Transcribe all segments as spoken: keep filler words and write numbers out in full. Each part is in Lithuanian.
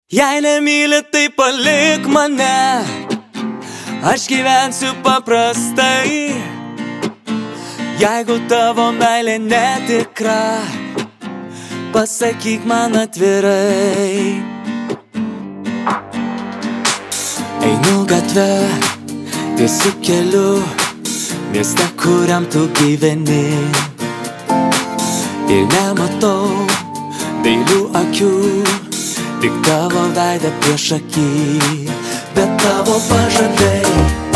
Jei nemyli, tai palik mane, aš gyvensiu paprastai. Jeigu tavo meilė netikra, pasakyk man atvirai. Einu gatve, tiesiu keliu, mieste, kuriam tu gyveni. Ir nematau dailių akių, tik tavo veidą prieš akį. Bet tavo pažadai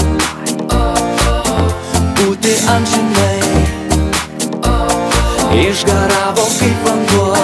būti amžinai išgaravo kaip vanduo.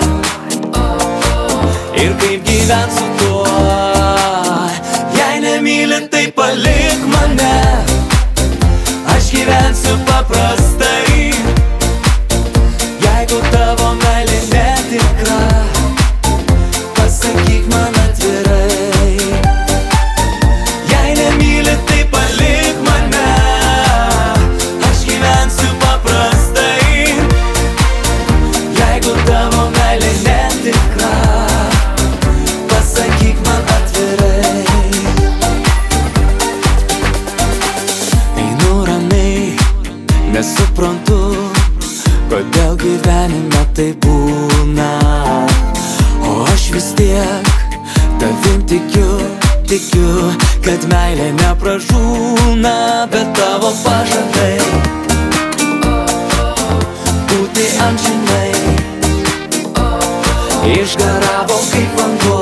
Ir kaip gyvent su tuo. Jei nemyli, tai palik mane, aš gyvensiu paprastai. Jeigu tavo meilė netikra, pasakyk man atvirai. Jei nemyli, tai palik mane, aš gyvensiu paprastai. Jeigu tavo meilė netikra, pasakyk man atvirai. Einu ramiai, nesuprantu, kodėl gyvenime tai būna. O aš vis tiek tavim tikiu, tikiu, kad meilė nepražūna. Bet tavo pažadai būti amžinai išgaravo kaip vanduo.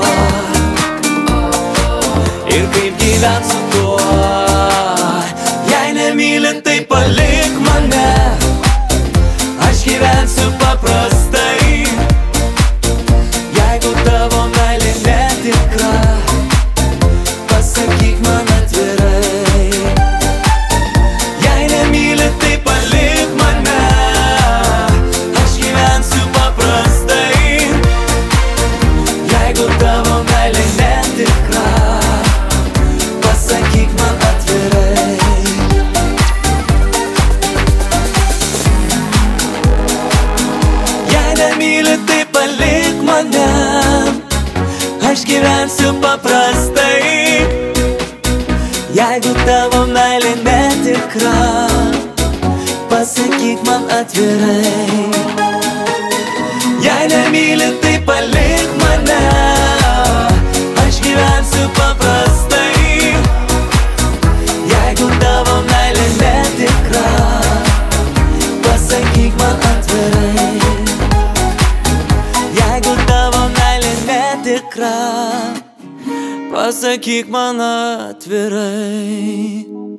Ir kaip gyvent su tuo. Jei nemyli, tai palik mane, aš gyvensiu paprastai. Jeigu tavo meilė netikra, pasakyk man atvirai. Jei nemyli, tai palik mane, aš gyvensiu paprastai. Jeigu tavo meilė netikra, pasakyk man atvirai. Nemyli, tai palik mane, aš gyvensiu paprastai. Jeigu tavo meilė netikra, pasakyk man atvirai. Jei nemyli, tai palik mane, aš gyvensiu paprastai. Jeigu tavo meilė netikra, pasakyk man atvirai. Jeigu tavo meilė netikra, pasakyk man atvirai.